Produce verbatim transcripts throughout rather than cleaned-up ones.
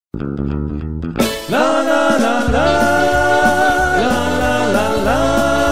La la la la, la la la la.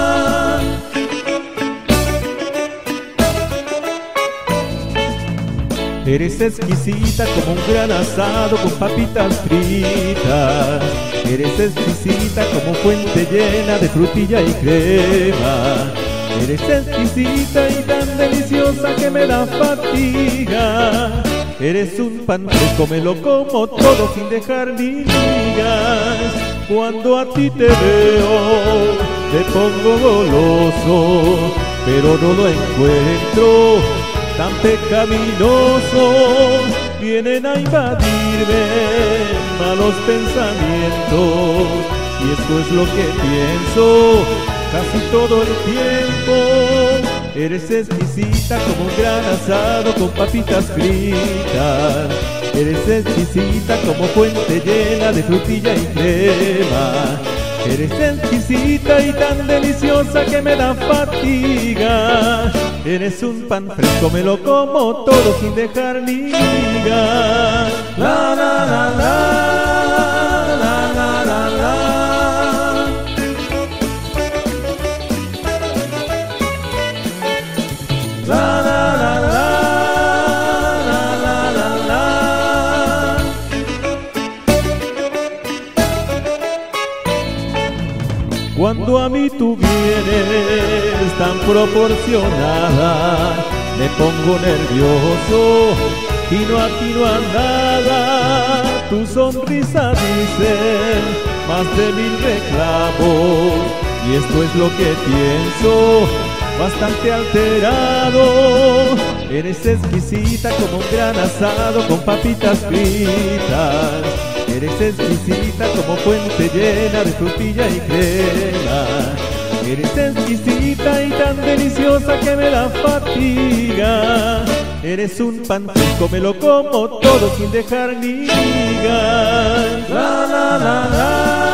Eres exquisita como un gran asado con papitas fritas. Eres exquisita como fuente llena de frutilla y crema. Eres exquisita y tan deliciosa que me da fatiga. Eres un pan fresco, me lo como todo sin dejar ni migas. Cuando a ti te veo, te pongo goloso, pero no lo encuentro tan pecaminoso. Vienen a invadirme malos pensamientos, y esto es lo que pienso casi todo el tiempo. Eres exquisita como un gran asado con papitas fritas. Eres exquisita como fuente llena de frutilla y crema. Eres exquisita y tan deliciosa que me da fatiga. Eres un pan fresco, me lo como todo sin dejar ni miga. La la la la, la la la la. La la la la, la la la la. Cuando a mí tú vienes tan proporcionada, me pongo nervioso y no atino a nada. Tu sonrisa dice más de mil reclamos, y esto es lo que pienso, bastante alterado. Eres exquisita como un gran asado con papitas fritas. Eres exquisita como fuente llena de frutilla y crema. Eres exquisita y tan deliciosa que me da fatiga. Eres un pan fresco, me lo como todo sin dejar ni migas. La la la la.